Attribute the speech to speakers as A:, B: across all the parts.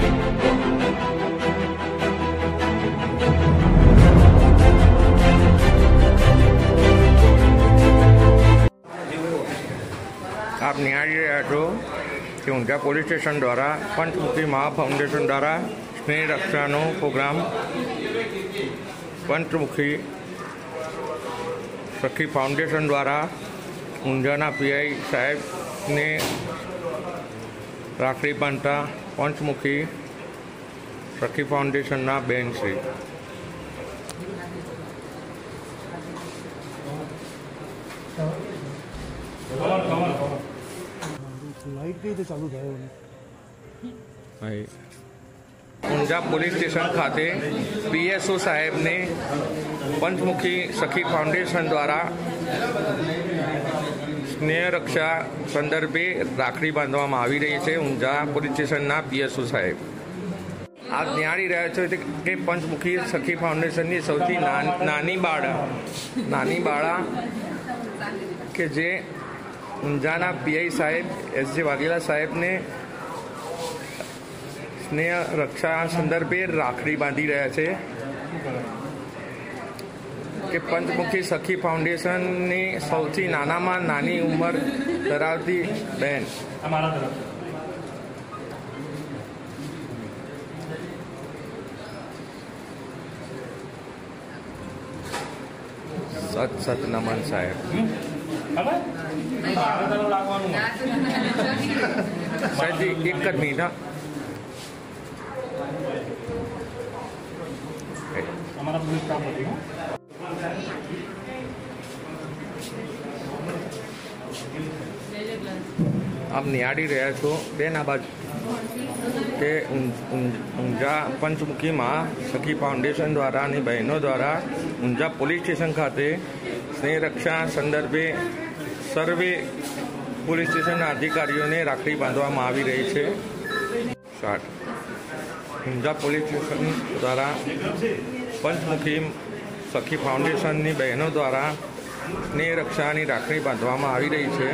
A: आप निहाળી રહ્યા છો કે ઊંઝા પોલીસ સ્ટેશન દ્વારા પંચમુખી મહા ફાઉન્ડેશન દ્વારા સ્નેહ રક્ષાનો પ્રોગ્રામ પંચમુખી સખી ફાઉન્ડેશન દ્વારા ઊંઝાના પીઆઈ સાહેબને રાખડી બાંધતા પંચમુખી સખી ફાઉન્ડેશનના બેનશ્રી
B: लाइट कई चालू थे।
A: ઊંઝા પોલીસ સ્ટેશન ખાતે પીએસઓ સાહેબને પંચમુખી સખી ફાઉન્ડેશન દ્વારા સ્નેહ રક્ષા સંદર્ભે રાખડી બાંધવામાં આવી રહી છે। ઊંઝા પોલીસ સ્ટેશનના પીએસઓ સાહેબ આપ નિહાળી રહ્યા છો કે પંચમુખી સખી ફાઉન્ડેશનની સૌથી નાની બાળા કે જે ઊંઝાના પીઆઈ સાહેબ એસ.જે. વાઘેલા સાહેબને સ્નેહ રક્ષા સંદર્ભે રાખડી બાંધી રહ્યા છે કે પંચમુખી સખી ફાઉન્ડેશનની સૌથી નાનામાં નાની ઉંમર ધરાવતી બહેન સત નમન સાહેબ સાહેબજી એક જ મિનિટ હા આપ નિહાળી રહ્યા છો બેન આ બાજુ કે ઊંઝા પંચમુખીમાં સખી ફાઉન્ડેશન દ્વારા અને બહેનો દ્વારા ઊંઝા પોલીસ સ્ટેશન ખાતે સ્નેહ રક્ષા સંદર્ભે સર્વે પોલીસ સ્ટેશનના અધિકારીઓને રાખડી બાંધવામાં આવી રહી છે। ઊંઝા પોલીસ સ્ટેશન દ્વારા પંચમુખી સખી ફાઉન્ડેશનની બહેનો દ્વારા સ્નેહ રક્ષાની રાખડી બાંધવામાં આવી રહી છે।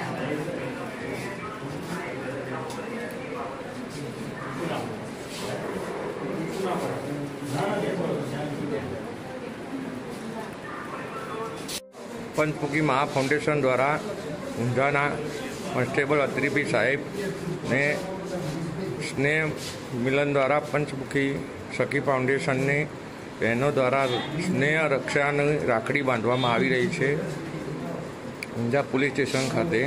A: પંચમુખી મહા ફાઉન્ડેશન દ્વારા ઊંઝાના કોન્સ્ટેબલ અત્રીપી સાહેબને સ્નેહ મિલન દ્વારા પંચમુખી સખી ફાઉન્ડેશનની બહેનો દ્વારા સ્નેહ રક્ષાની રાખડી બાંધવામાં આવી રહી છે ઊંઝા પોલીસ સ્ટેશન ખાતે।